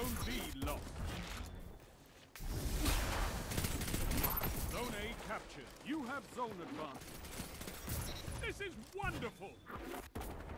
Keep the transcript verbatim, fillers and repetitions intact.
Zone B lost. Zone A captured. You have zone advantage. This is wonderful!